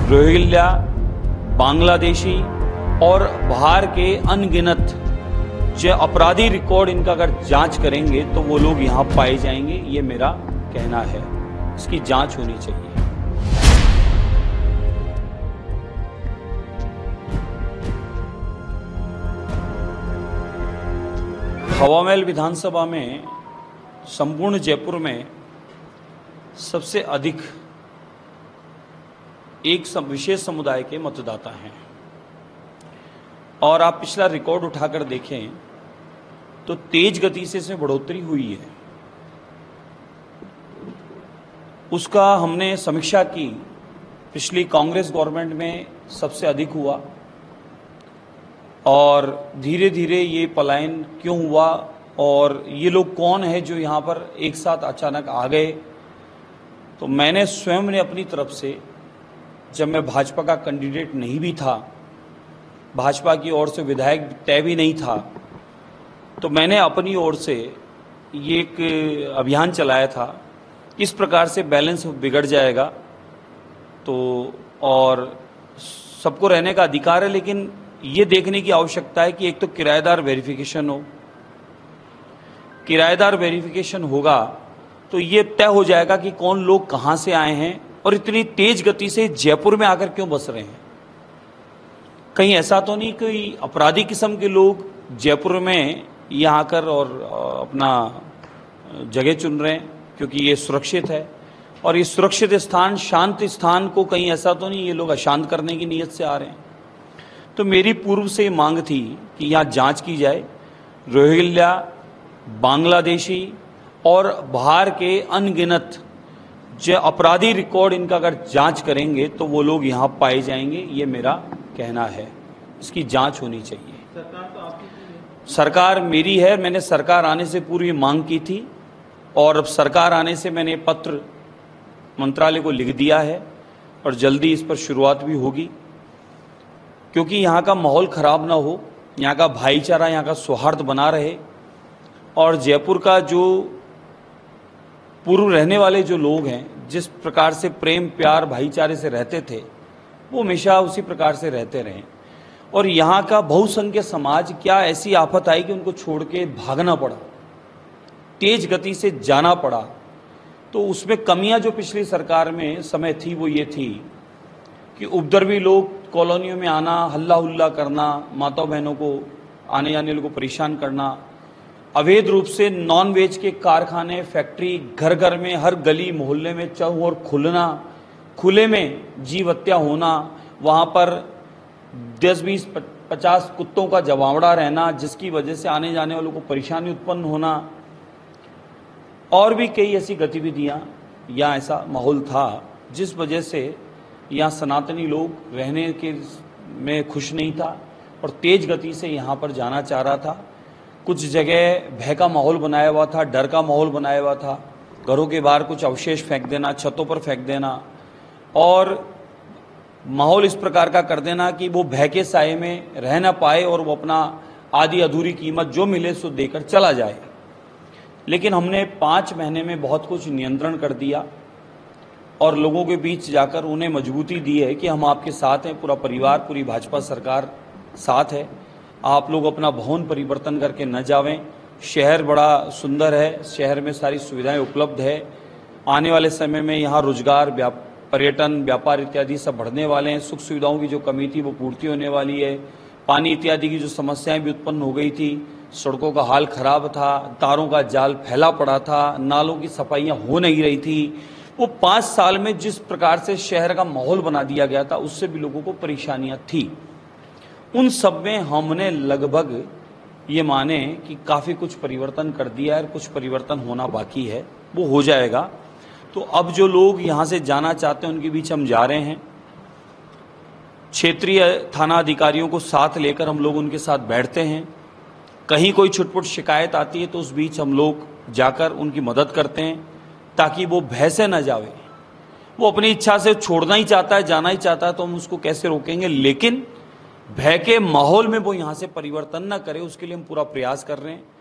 Rohingya, Bangladeshi और बाहर के अनगिनत जो अपराधी रिकॉर्ड इनका अगर जांच करेंगे तो वो लोग यहाँ पाए जाएंगे, ये मेरा कहना है। इसकी जांच होनी चाहिए। हवामहल विधानसभा में संपूर्ण जयपुर में सबसे अधिक एक विशेष समुदाय के मतदाता हैं और आप पिछला रिकॉर्ड उठाकर देखें तो तेज गति से इसमें बढ़ोतरी हुई है। उसका हमने समीक्षा की। पिछली कांग्रेस गवर्नमेंट में सबसे अधिक हुआ और धीरे धीरे ये पलायन क्यों हुआ और ये लोग कौन है जो यहाँ पर एक साथ अचानक आ गए। तो मैंने स्वयं ने अपनी तरफ से, जब मैं भाजपा का कैंडिडेट नहीं भी था, भाजपा की ओर से विधायक तय भी नहीं था, तो मैंने अपनी ओर से ये एक अभियान चलाया था। इस प्रकार से बैलेंस बिगड़ जाएगा तो, और सबको रहने का अधिकार है, लेकिन ये देखने की आवश्यकता है कि एक तो किराएदार वेरिफिकेशन हो। किराएदार वेरिफिकेशन होगा तो ये तय हो जाएगा कि कौन लोग कहाँ से आए हैं और इतनी तेज गति से जयपुर में आकर क्यों बस रहे हैं। कहीं ऐसा तो नहीं कोई अपराधी किस्म के लोग जयपुर में यहाँ आकर और अपना जगह चुन रहे हैं, क्योंकि ये सुरक्षित है और ये सुरक्षित स्थान, शांत स्थान को कहीं ऐसा तो नहीं ये लोग अशांत करने की नीयत से आ रहे हैं। तो मेरी पूर्व से मांग थी कि यहाँ जांच की जाए। रोहिंग्या, बांग्लादेशी और बाहर के अनगिनत जो अपराधी रिकॉर्ड इनका अगर जांच करेंगे तो वो लोग यहाँ पाए जाएंगे, ये मेरा कहना है। इसकी जांच होनी चाहिए। सरकार तो आपकी सरकार मेरी है। मैंने सरकार आने से पूर्व मांग की थी और अब सरकार आने से मैंने पत्र मंत्रालय को लिख दिया है और जल्दी इस पर शुरुआत भी होगी, क्योंकि यहाँ का माहौल खराब ना हो, यहाँ का भाईचारा, यहाँ का सौहार्द बना रहे और जयपुर का जो पूर्व रहने वाले जो लोग हैं, जिस प्रकार से प्रेम प्यार भाईचारे से रहते थे, वो हमेशा उसी प्रकार से रहते रहें। और यहाँ का बहुसंख्यक समाज, क्या ऐसी आफत आई कि उनको छोड़ के भागना पड़ा, तेज गति से जाना पड़ा। तो उसमें कमियां जो पिछली सरकार में समय थी वो ये थी कि उपद्रवी लोग कॉलोनियों में आना, हल्ला हुल्ला करना, माता बहनों को आने जाने वालों को परेशान करना, अवैध रूप से नॉन वेज के कारखाने, फैक्ट्री घर घर में, हर गली मोहल्ले में चारों ओर खुलना, खुले में जीव हत्या होना, वहाँ पर 10-20-50 कुत्तों का जमावड़ा रहना, जिसकी वजह से आने जाने वालों को परेशानी उत्पन्न होना और भी कई ऐसी गतिविधियाँ या ऐसा माहौल था जिस वजह से यहाँ सनातनी लोग रहने के में खुश नहीं था और तेज गति से यहाँ पर जाना चाह रहा था। कुछ जगह भय का माहौल बनाया हुआ था, डर का माहौल बनाया हुआ था, घरों के बाहर कुछ अवशेष फेंक देना, छतों पर फेंक देना और माहौल इस प्रकार का कर देना कि वो भय के साए में रह ना पाए और वो अपना आधी अधूरी कीमत जो मिले सो देकर चला जाए। लेकिन हमने 5 महीने में बहुत कुछ नियंत्रण कर दिया और लोगों के बीच जाकर उन्हें मजबूती दी है कि हम आपके साथ हैं, पूरा परिवार, पूरी भाजपा सरकार साथ है। आप लोग अपना भवन परिवर्तन करके न जावें। शहर बड़ा सुंदर है, शहर में सारी सुविधाएं उपलब्ध है। आने वाले समय में यहाँ रोजगार, पर्यटन, व्यापार इत्यादि सब बढ़ने वाले हैं। सुख सुविधाओं की जो कमी थी वो पूर्ति होने वाली है। पानी इत्यादि की जो समस्याएं भी उत्पन्न हो गई थी, सड़कों का हाल खराब था, तारों का जाल फैला पड़ा था, नालों की सफाइयाँ हो नहीं रही थी, वो 5 साल में जिस प्रकार से शहर का माहौल बना दिया गया था उससे भी लोगों को परेशानियां थी। उन सब में हमने लगभग ये माने कि काफ़ी कुछ परिवर्तन कर दिया है, कुछ परिवर्तन होना बाकी है, वो हो जाएगा। तो अब जो लोग यहाँ से जाना चाहते हैं उनके बीच हम जा रहे हैं। क्षेत्रीय थाना अधिकारियों को साथ लेकर हम लोग उनके साथ बैठते हैं। कहीं कोई छुटपुट शिकायत आती है तो उस बीच हम लोग जाकर उनकी मदद करते हैं ताकि वो भय से न जावे। वो अपनी इच्छा से छोड़ना ही चाहता है, जाना ही चाहता है, तो हम उसको कैसे रोकेंगे, लेकिन भय के माहौल में वो यहाँ से परिवर्तन न करे, उसके लिए हम पूरा प्रयास कर रहे हैं।